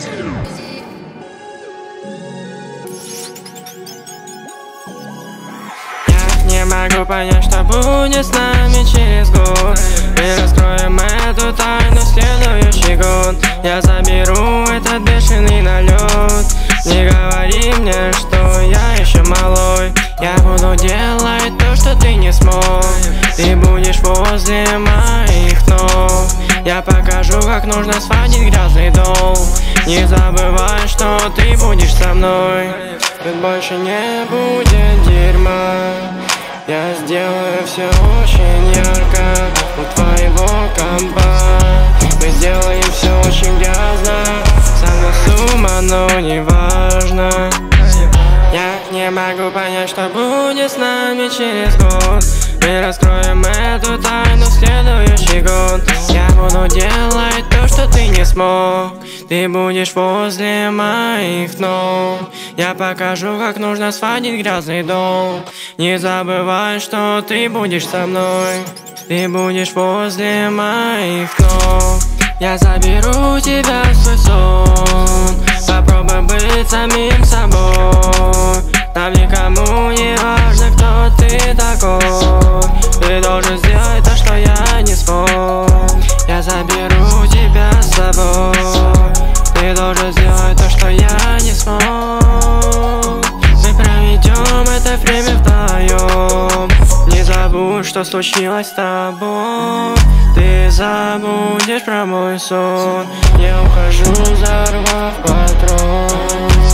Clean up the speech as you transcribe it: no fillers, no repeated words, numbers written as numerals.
Не могу понять, что будет с нами через год. Мы раскроем эту тайну в следующий год. Я заберу этот бешеный налет. Не говори мне, что я еще малой. Я буду делать то, что ты не смог. Ты будешь возле моих ног. Я покажу, как нужно сводить грязный дом. Не забывай, что ты будешь со мной. Тут больше не будет дерьма. Я сделаю все очень ярко у твоего компа. Мы сделаем все очень грязно. Сама сумма, но не важно. Я не могу понять, что будет с нами через год. Мы раскроем эту тайну в следующий год. Я буду делать то, что ты не смог. Ты будешь возле моих ног. Я покажу, как нужно сводить грязный дом. Не забывай, что ты будешь со мной. Ты будешь возле моих ног. Я заберу тебя в свой сон. Попробуй быть самим собой. Там никому не важно, кто ты такой. Ты должен сделать то, что я не смог. Я заберу тебя с собой. Ты должен сделать то, что я не смог. Мы проведем это время вдвоем. Не забудь, что случилось с тобой. Ты забудешь про мой сон. Я ухожу, взорвав патрон.